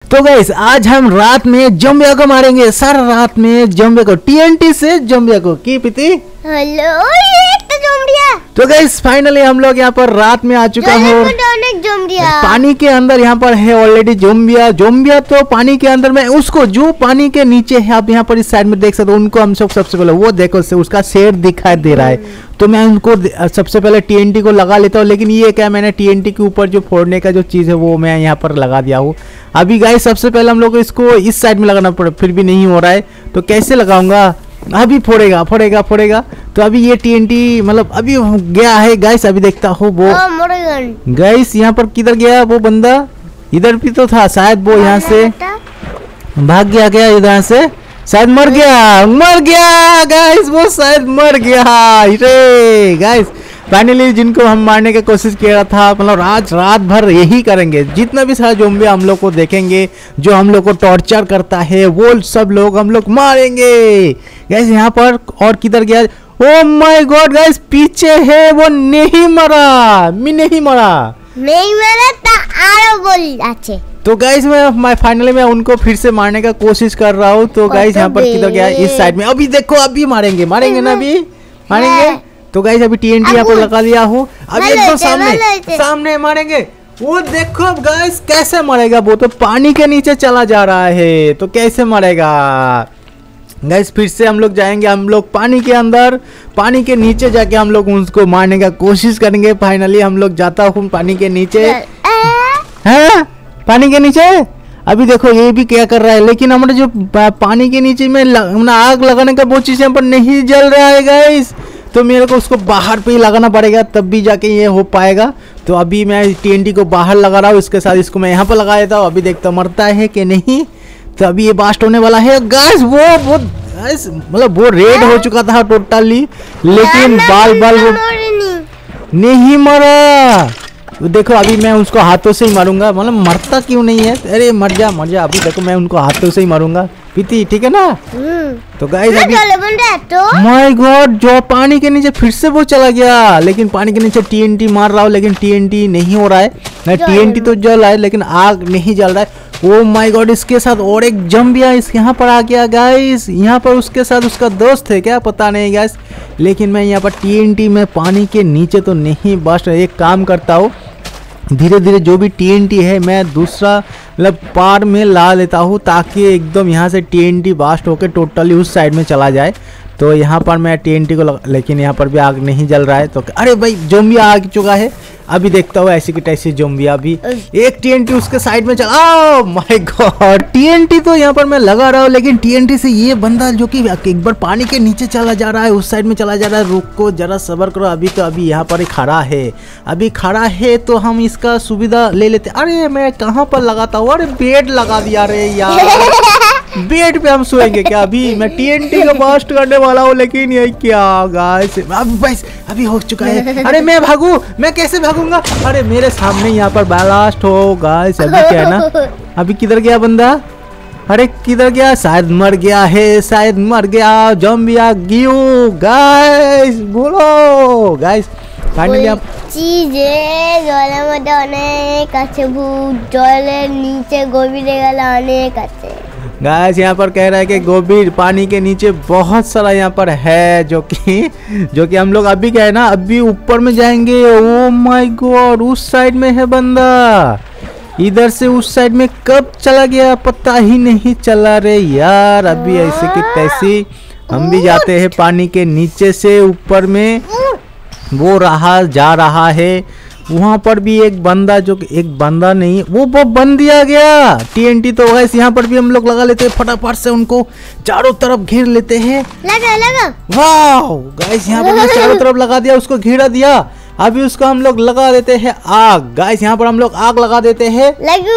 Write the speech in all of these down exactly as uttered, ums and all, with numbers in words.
तो गाइस आज हम रात में ज़ॉम्बिया को मारेंगे, सारा रात में ज़ॉम्बिया को, टीएनटी से ज़ॉम्बिया को। की पीती हेलो ये तो ज़ॉम्बिया। तो गाइस फाइनली हम लोग यहाँ पर रात में आ चुका है, पानी के अंदर यहाँ पर है ऑलरेडी ज़ॉम्बिया। ज़ॉम्बिया तो पानी के अंदर में, उसको जो पानी के नीचे है आप यहाँ पर इस साइड में देख सकते हो, उनको हम सब सबसे पहले वो देखो से उसका शेर दिखाई दे रहा है। तो मैं उनको सबसे पहले टीएनटी को लगा लेता हूँ, लेकिन ये क्या मैंने टीएनटी के ऊपर जो फोड़ने का जो चीज़ है वो मैं यहाँ पर लगा दिया हूँ। अभी गाइस सबसे पहले हम लोग को इसको इस साइड में लगाना पड़े, फिर भी नहीं हो रहा है तो कैसे लगाऊंगा। अभी फोड़ेगा फोड़ेगा फोड़ेगा तो अभी ये टीएनटी मतलब अभी हो गया है गाइस। अभी देखता हूँ वो गाइस यहाँ पर किधर गया वो बंदा, इधर भी तो था शायद, वो यहाँ से भाग गया क्या इधर से, शायद मर गया मर गया गाइस, वो शायद मर गया। अरे गाइस फाइनली जिनको हम मारने की कोशिश किया था, मतलब आज रात भर यही करेंगे, जितना भी सारा ज़ॉम्बिया हम लोग को देखेंगे जो हम लोग को टॉर्चर करता है वो सब लोग हम लोग मारेंगे गाइस। यहाँ पर और किधर गया, ओ माय गॉड गाइस पीछे है, वो नहीं मरा, मैं नहीं मरा नहीं मरा ता आरो बोल अच्छे। तो गाइस मैं मैं फाइनली मैं उनको फिर से मारने का कोशिश कर रहा हूँ। तो गाइस यहाँ पर किधर गया, इस साइड में, अभी देखो अभी मारेंगे मारेंगे ना, अभी मारेंगे। तो गाइस अभी टीएनटी यहाँ पर लगा लिया हूँ, अभी एकदम सामने सामने मारेंगे। वो देखो गाइस कैसे मरेगा, वो तो पानी के नीचे चला जा रहा है, तो कैसे मरेगा गाइस। फिर से हम लोग जाएंगे, हम लोग पानी के अंदर, पानी के नीचे जाके हम लोग उसको मारने का कोशिश करेंगे। फाइनली हम लोग जाता हूँ पानी के नीचे, है पानी के नीचे। अभी देखो ये भी क्या कर रहा है, लेकिन हमारे जो पानी के नीचे में आग लगाने का वो चीज़ यहाँ पर नहीं जल रहा है गाइस, तो मेरे को उसको बाहर पे ही लगाना पड़ेगा तब भी जाके ये हो पाएगा। तो अभी मैं टीएनटी को बाहर लगा रहा हूँ, इसके साथ इसको मैं यहाँ पर लगा देता हूँ। अभी देखता मरता है कि नहीं। तो अभी ये बास्ट होने वाला है गाइस, वो वो गाइस मतलब वो रेड हो चुका था टोटली, लेकिन बाल बाल वो नहीं मरा। देखो अभी मैं उसको हाथों से ही मारूंगा, मतलब मरता क्यों नहीं है, अरे मर जा मर जा। अभी देखो मैं उनको हाथों से ही मारूंगा पीती, ठीक है ना। तो गाइस अभी माय गॉड जो पानी के नीचे फिर से वो चला गया, लेकिन पानी के नीचे टीएनटी मार रहा हूँ लेकिन टीएनटी नहीं हो रहा है। टीएनटी तो जल रहा है लेकिन आग नहीं जल रहा है। ओ माय गॉड इसके साथ और एक ज़ॉम्बिया इस यहाँ पर आ गया गाइस, यहाँ पर उसके साथ उसका दोस्त है क्या पता नहीं गाइस, लेकिन मैं यहाँ पर टीएनटी में पानी के नीचे तो नहीं, बस एक काम करता हूँ धीरे धीरे जो भी टीएनटी है मैं दूसरा मतलब पार में ला लेता हूँ, ताकि एकदम यहाँ से टीएनटी बास्ट होकर टोटली उस साइड में चला जाए। तो यहाँ पर मैं टीएनटी को लगा, लेकिन यहाँ पर भी आग नहीं जल रहा है। तो अरे भाई ज़ॉम्बिया आ चुका है, अभी देखता हूँ ऐसी की तैसी ज़ॉम्बिया भी, एक टीएनटी उसके साइड में चला। ओह माय गॉड टीएनटी तो यहाँ पर मैं लगा रहा हूँ, लेकिन टीएनटी से ये बंदा जो कि एक बार पानी के नीचे चला जा रहा है, उस साइड में चला जा रहा है। रुको जरा सब्र करो, अभी तो अभी यहाँ पर खड़ा है, अभी खड़ा है तो हम इसका सुविधा ले लेते। अरे मैं कहाँ पर लगाता हूँ, अरे बेड लगा दिया रे यार, बेड पे हम सोएंगे क्या। अभी मैं टीएनटी को बास्ट करने वाला हूँ, लेकिन ये क्या गाइस अभी बस अभी हो चुका है। अरे मैं भागू, मैं कैसे भागूंगा, अरे मेरे सामने यहाँ पर ब्लास्ट हो गाइस। अभी क्या है ना, अभी किधर गया बंदा, अरे किधर गया, शायद मर गया है, शायद मर गया। ज़ॉम्बिया गियो गाइस, बोलो गाइस फाइनली आप चीजें জলের মধ্যে অনেক আছে, ভূত জলের নিচে গভীরে গেলে অনেক আছে गाइस। यहाँ पर कह रहा है कि गोभी पानी के नीचे बहुत सारा यहाँ पर है, जो कि जो कि हम लोग अभी क्या है ना अभी ऊपर में जाएंगे। ओ माय गॉड उस साइड में है बंदा, इधर से उस साइड में कब चला गया पता ही नहीं चला रे यार। अभी ऐसे की तैसी हम भी जाते हैं पानी के नीचे से ऊपर में, वो रहा जा रहा है। वहाँ पर भी एक बंदा, जो एक बंदा नहीं वो वो बन दिया गया टीएनटी। तो गाइस यहाँ पर भी हम लोग लगा लेते हैं, फटाफट से उनको चारों तरफ घेर लेते हैं। लगा लगा वाह गाइस यहाँ पर मैं चारों तरफ लगा दिया, उसको घेरा दिया। अभी उसको हम लोग लगा देते हैं आग गाइस, यहाँ पर हम लोग आग लगा देते हैं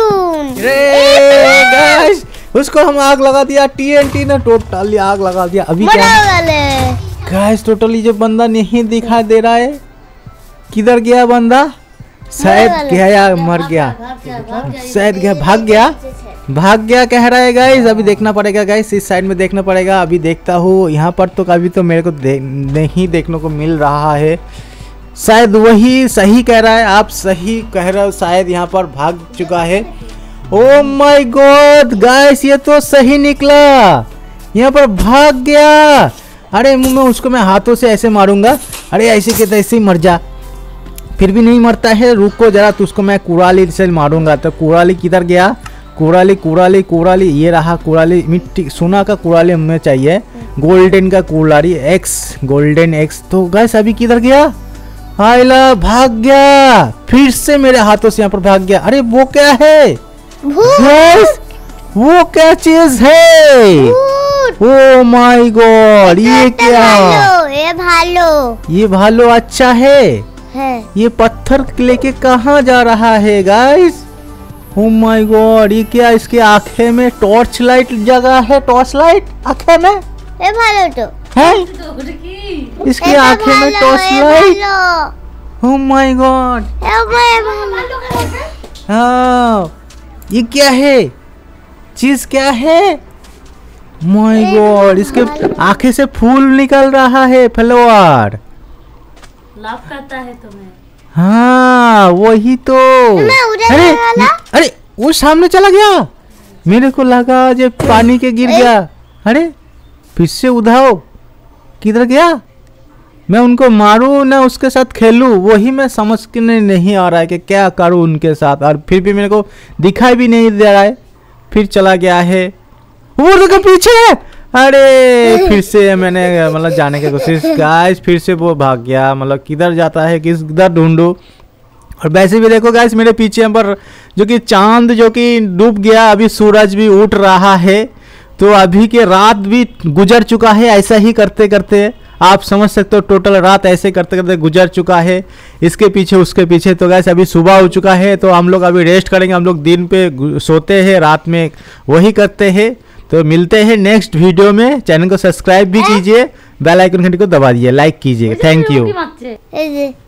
गाइस, उसको हम आग लगा दिया, टीएनटी ने टोटली आग लगा दिया। अभी क्या गाइस टोटली जो बंदा नहीं दिखाई दे रहा है, किधर गया बंदा, शायद गया मर गया, शायद गया भाग गया भाग गया कह रहा है गाइस। अभी देखना पड़ेगा गाइस, इस साइड में देखना पड़ेगा। अभी देखता हूँ यहाँ पर तो कभी तो मेरे को दे, नहीं देखने को मिल रहा है, शायद वही सही कह रहा है, आप सही कह रहे हो, शायद यहाँ पर भाग चुका है। ओ माय गॉड गाइस, ये तो सही निकला, यहाँ पर भाग गया। अरे मुंह में उसको मैं हाथों से ऐसे मारूंगा। अरे ऐसे के तैसे ही मर जा, फिर भी नहीं मरता है। रुको जरा, तो उसको मैं कुराली से मारूंगा। तो कुराली किधर गया? कुराली कुराली कुराली, ये रहा कुराली। मिट्टी सोना का कुराली हमें चाहिए, गोल्डन का कुराली, एक्स गोल्डन एक्स। तो गाइस अभी किधर गया? आइला भाग गया, फिर से मेरे हाथों से यहाँ पर भाग गया। अरे वो क्या है गाइस? वो क्या चीज है? ओ माय गॉड, ये क्या? ये भालू, ये भालू अच्छा है। है। ये पत्थर लेके कहाँ जा रहा है गाइस? ओ माय गॉड, ये क्या? इसके आंखें में टॉर्च लाइट जगह है, टॉर्च लाइट आंखें में ये भालू तो है, इसकी आंखें में torch light. Oh my God, हाँ ये क्या है? चीज क्या है? माय गॉड, इसके आंखें से फूल निकल रहा है, फ्लावर लाभ करता है तुम्हें। हाँ वही तो। अरे अरे वो सामने चला गया, मेरे को लगा जो पानी के गिर गया। अरे फिर से उधाओ, किधर गया? मैं उनको मारूं ना उसके साथ खेलूं, वही मैं समझ के नहीं आ रहा है कि क्या करूं उनके साथ। और फिर भी मेरे को दिखाई भी नहीं दे रहा है, फिर चला गया है। वो देखो पीछे। अरे फिर से मैंने मतलब जाने की कोशिश, गाइस फिर से वो भाग गया। मतलब किधर जाता है, किधर ढूंढूं। और वैसे भी देखो गाइस मेरे पीछे पर जो कि चांद जो कि डूब गया, अभी सूरज भी उठ रहा है। तो अभी के रात भी गुजर चुका है। ऐसा ही करते करते आप समझ सकते हो, टोटल रात ऐसे करते करते गुजर चुका है, इसके पीछे उसके पीछे। तो गाइस अभी सुबह हो चुका है, तो हम लोग अभी रेस्ट करेंगे। हम लोग दिन पे सोते हैं, रात में वही करते हैं। तो मिलते हैं नेक्स्ट वीडियो में। चैनल को सब्सक्राइब भी कीजिए, बेल आइकन घंटी को दबा दीजिए, लाइक कीजिए। Thank you.